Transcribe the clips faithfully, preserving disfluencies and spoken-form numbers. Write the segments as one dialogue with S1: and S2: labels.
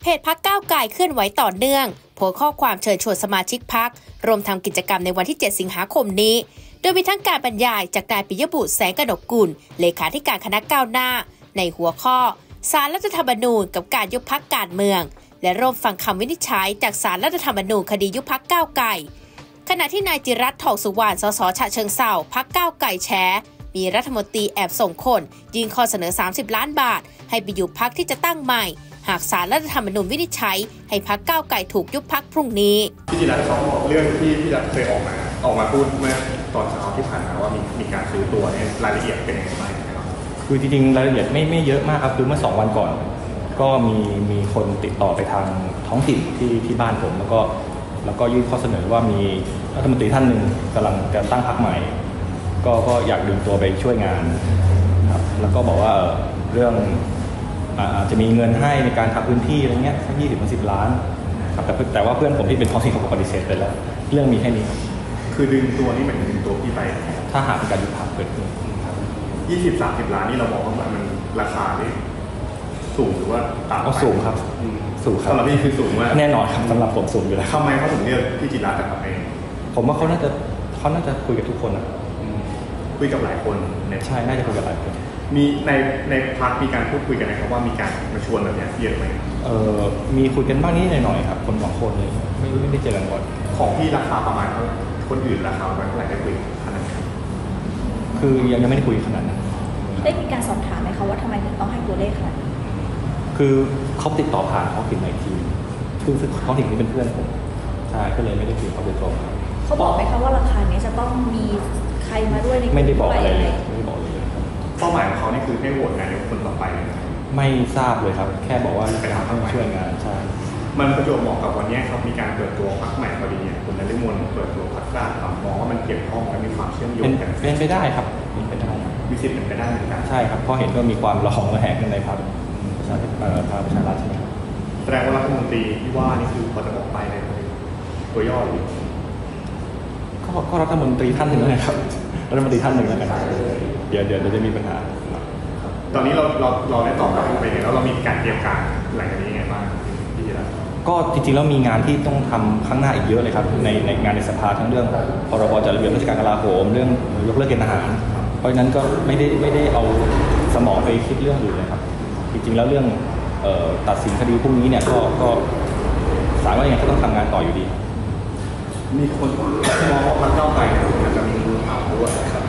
S1: เพจพรรคก้าวไกลเคลื่อนไหวต่อเนื่องโพสต์ข้อความเชิญชวนสมาชิกพรรครวมทำกิจกรรมในวันที่เจ็ดสิงหาคมนี้โดยมีทั้งการบรรยายจากนายปิยบุตรแสงกนกกุลเลขาธิการคณะก้าวหน้าในหัวข้อศาลรัฐธรรมนูญกับการยุบพรรคการเมืองและร่วมฟังคำวินิจฉัยจากศาลรัฐธรรมนูญคดียุบพรรคก้าวไกลขณะที่นายจิรัตน์ทองสุวรรณสสฉะเชิงเทราพรรคก้าวไกลแฉมีรัฐมนตรีแอบส่งคนยื่นข้อเสนอสามสิบล้านบาทให้ไปยุบพรรคที่จะตั้งใหม่หากศาลรัฐธรรมนูญวินิจฉัยให้พรรคก้าวไกลถูกยุบพรรคพรุ่งนี้
S2: พี่จิรัตน์เขาบอกเรื่องที่พี่จิรัตน์เคยออกมาออกมาพูดเมื่อตอนเช้าที่ผ่านมาว่ามีมีการซื้อตัวเนี่ยรายละเอียดเป็นยังไงบ้างครับ
S3: คือจริงๆรายละเอียดไม่ไม่เยอะมากครับคือเมื่อสองวันก่อนก็มีมีคนติดต่อไปทางท้องถิ่นที่ที่บ้านผมแล้วก็แล้วก็ยื่นข้อเสนอว่ามีรัฐมนตรีท่านหนึ่งกำลังจะตั้งพรรคใหม่ก็ก็อยากดึงตัวไปช่วยงานครับแล้วก็บอกว่าเรื่องอาจจะมีเงินให้ในการทำพื้นที่อะไรเงี้ยสักยี่สิบถึงสิบล้านครับแต่แต่ว่าเพื่อนผมที่เป็นท้องถิ่นเขาปฏิเสธไปแล้วเรื่องมีแค่นี้
S2: คือดึงตัวนี่เหมือนดึงตัวพี่ไป
S3: ถ้าหากเป็นการยุบพรรคเกิดขึ้น
S2: ยี่สิบสามสิบล้านนี่เรามองว่ามันราคาที่สูงหรือว่าต่ำ
S3: ก็สูงครับสูงครับ
S2: สำหรับพี่คือสูงมาก
S3: แน่นอนครับสำหรับผมสูงอยู่แล้ว
S2: ทำไมเขาถึงเรียกพี่จิรัตน์จะทำเอง
S3: ผมว่าเขาน่าจะเขาน่าจะคุยกับทุกคนนะ
S2: คุยกับหลายคน
S3: ใช่น่าจะคุยกับหลายคน
S2: มีในในพรรคมีการพูดคุยกันนะครับว่ามีการมาชวนแบบนี้เยอะไหม
S3: เอ่อมีคุยกันบ้างนิดหน่อยครับคนสองคนเลยไม่ไม่ได้เจอกันบ่อย
S2: ของที่ราคาประมาณเท่าคนอื่นราคาประมาณเท่าไหร่ได้คุยขนาดนั้น
S3: คือยังยังไม่ได้คุยขนาดนั้น
S4: ได้มีการสอบถามไหมคะว่าทำไมถึงต้องให้ตัวเลขขนาดนี้
S3: คือเขาติดต่อผ่านท้องถิ่นในทีคือท้องถิ่นนี้เป็นเพื่อนผมใช่ก็เลยไม่ได้คุยเขาโดยตรง
S4: เขาบอกไหมคะว่าราคานี้จะต้องมีใครมาด้วยใน
S3: ไม่ได้บอกอะไรเลยไม่ได้บอกเลย
S2: เป้าหมายของเขานี่คือให้โหวตนายกคนต่อไป
S3: ไม่ทราบเลยครับแค่บอกว่าไปทำให้ช่วยงานใช่
S2: มันประจวบเหมาะกับวันนี้ครับมีการเปิดตัวพรรคใหม่พอดีเนี่ยคุณนฤมลเปิดตัวพรรคกล้ามองว่ามันเกี่ยวข้องและมีความเชื่อมโยงกัน
S3: เป็นไปได้ครับเป็นไปได้
S2: มีสิทธิ์เป็นไปได้เหมือนกัน
S3: ใช่ครับเพราะเห็นว่ามีความระหองระแหงกันในพรรคประชาธิปัตย์พรรคประชารัฐใช่ไหมครับ
S2: แสดงว่ารัฐมนตรีที่ว่านี่คือพอจะบอกไปในตัวย่อหรือ
S3: ก็รัฐมนตรีท่านหนึ่งนะครับรัฐมนตรีท่านหนึ่งแล้วกันเดี๋ยวเดี๋ยวจะมีปัญหา
S2: ตอนนี้เราเราเราได้ตอบรับไปแล้วเรามีการเตรียมการหลังจากนี้ยังไงบ้างพี่จิรัตน์
S3: ก็จริงๆแล้วมีงานที่ต้องทำข้างหน้าอีกเยอะเลยครับในในงานในสภาทั้งเรื่องพรบจัดระเบียบราชการกลาโหมเรื่องยกเลิกเกณฑ์ทหารเพราะฉะนั้นก็ไม่ได้ไม่ได้เอาสมองไปคิดเรื่องอื่นเลยครับจริงๆแล้วเรื่องตัดสินคดีพวกนี้เนี่ยก็ก็ศาลว่ายังไงก็ต้องทำงานต่ออยู่ดี
S2: มีคนมองว่าพรรคก้าวไกลอาจจะมีมือเปล่าด้วยครับ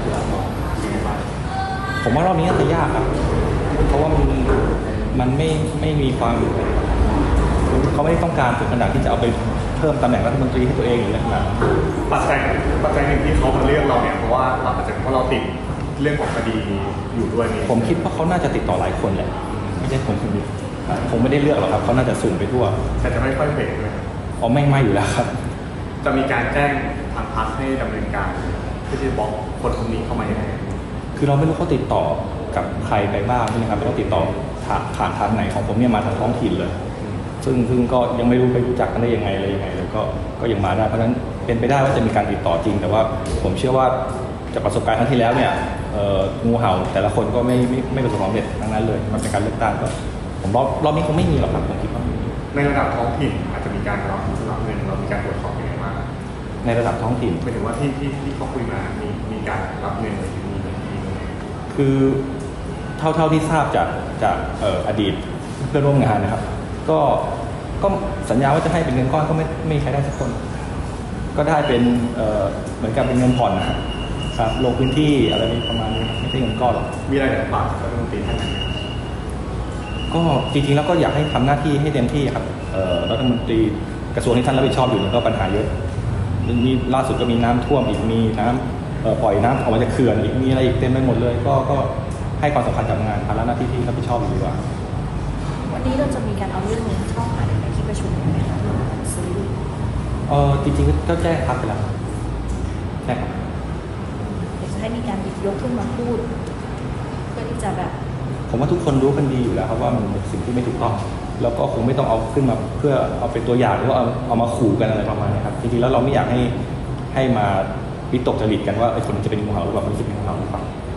S3: ผมว่ารอบนี้น่าจะยากครับเพราะว่ามันมันไม่ไม่มีความเขาไม่ได้ต้องการถึงขนาดที่จะเอาไปเพิ่มตำแหน่งรัฐมนตรีให้ตัวเองหรืออะไรขนาดนั้น
S2: ปัจจัยปัจจัยหนึ่งที่เขามาเลือกเราเนี่ยเพราะว่าเราอาจจะเพราะเราติดเรื่องของคดีอยู่ด้วยนี่
S3: ผมคิดว่าเขาน่าจะติดต่อหลายคนแหละไม่ใช่ผมคนเดียวผมไม่ได้เลือกหรอกครับเขาน่าจะสุ่มไปทั่ว
S2: แต่จะไม่ค่อยเบรกเลย
S3: อ๋อไม่ไม่อยู่แล้วครับ
S2: จะมีการแจ้งทางพรรคให้ดำเนินการที่จะบอกคนคนนี้เข้ามายังไง
S3: คือเราไม่รู้เขาติดต่อกับใครไปบ้างใช่ไหมครับเขาติดต่อผ่านทางไหนของผมเนี่ยมาทางท้องถิ่นเลยซึ่งซึ่งก็ยังไม่รู้ไปรู้จักกันได้ยังไงอะไรยังไงแล้วก็ก็ยังมาได้เพราะฉะนั้นเป็นไปได้ว่าจะมีการติดต่อจริงแต่ว่าผมเชื่อว่าจากประสบการณ์ครั้งที่แล้วเนี่ยงูเห่าแต่ละคนก็ไม่ไม่ไม่ประสบความสำเร็จทั้งนั้นเลยมันเป็นการเลือกตั้งก็ผมรอบรอบนี้คงไม่มีหรอกครับผมคิดว่า
S2: ในระดับท้องถิ่นอาจจะมีการรับรับเงินเรามีการตรวจสอบยังไงบ้าง
S3: ในระดับท้องถิ่น
S2: หมายถึงว่าที่ที่ที่เขาคุยมามีมีการรับเงินหรือมี
S3: คือเท่าเท่าที่ทราบจากจากอดีตเพื่อนร่วมงานนะครับก็ก็สัญญาว่าจะให้เป็นเงินก้อนก็ไม่ไม่ใครได้สักคนก็ได้เป็นเหมือนกับเป็นเงินผ่อนนะครับลงพื้นที่อะไรประมาณนี้ไม่ใช่เงินก้อนหรอก
S2: มีอะไรแบบฝากรัฐมนตรีท่านไหน
S3: ก็จริงๆแล้วก็อยากให้ทำหน้าที่ให้เต็มที่ครับรัฐมนตรีกระทรวงที่ท่านรับผิดชอบอยู่เนี่ยก็ปัญหาเยอะมีล่าสุดก็มีน้ำท่วมอีกมีน้ำปล่อยน้ำออกมาจากเขื่อนอีกมีอะไรอีกเต็มไปหมดเลยก็ก็ให้ความสำคัญกับงานภาระหน้าที่ที่รับผิดชอบอยู่ดีกว่า
S4: วันนี้เราจะมีการเอาเรื่องนี้เข้ามาในที่ประชุมไหมคะซื้อ
S3: เออจริงๆก็แจ้งพักไปแล้วใช่ครับ
S4: เดี๋ยวจะให้มีการหยิบยกขึ้นมาพูดเพื่อที่จะแบบ
S3: ผมว่าทุกคนรู้กันดีอยู่แล้วครับว่ามันเป็นสิ่งที่ไม่ถูกต้องแล้วก็คงไม่ต้องเอาขึ้นมาเพื่อเอาเป็นตัวอย่างหรือว่าเอาเอามาขู่กันอะไรประมาณนี้ครับจริงๆแล้วเราไม่อยากให้ให้มาวิตกจริตกันว่าไอ้คนจะเป็นงูเห่าหรือเปล่ามันจะเป็นงูเห่าหรือเปล่า